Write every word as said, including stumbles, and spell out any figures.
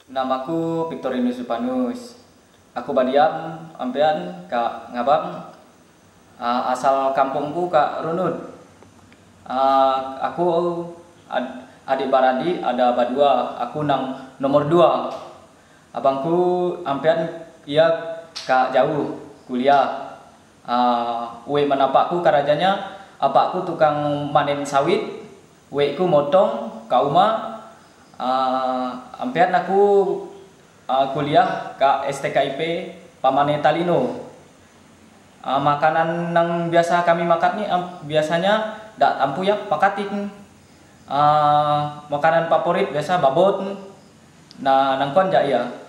Namaku Victorinus Supanus. Aku badiam ampean Kak Ngabang. Uh, asal kampungku Kak Runut. Uh, aku ad, adik baradi ada badua. Aku nang nomor dua. Abangku ampean ia Kak jauh kuliah. Uh, we menapakku karajanya apakku tukang manen sawit. Weku motong ke rumah. Uh, ampean aku uh, kuliah ke S T K I P Pamane Talino. Uh, makanan yang biasa kami makan nih um, biasanya dak tampu ya pakating. Uh, makanan favorit biasa babon. Nah nangkon ja ya.